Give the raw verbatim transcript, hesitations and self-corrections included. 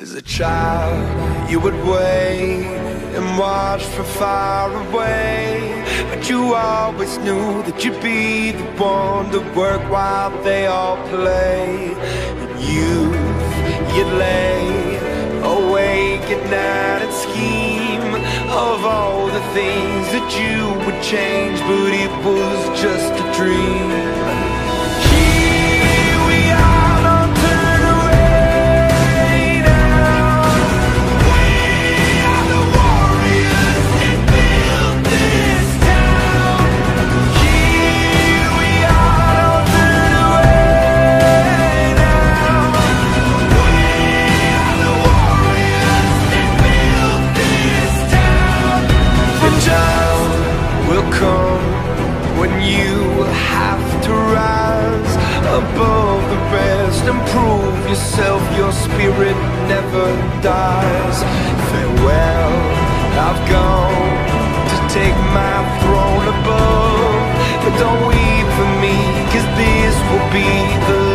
As a child, you would wait and watch from far away, but you always knew that you'd be the one to work while they all play. In youth, you'd lay awake at night and scheme of all the things that you would change, but it was just a dream. Above the rest and prove yourself, your spirit never dies. Farewell, I've gone to take my throne above, but don't weep for me, 'cause this will be the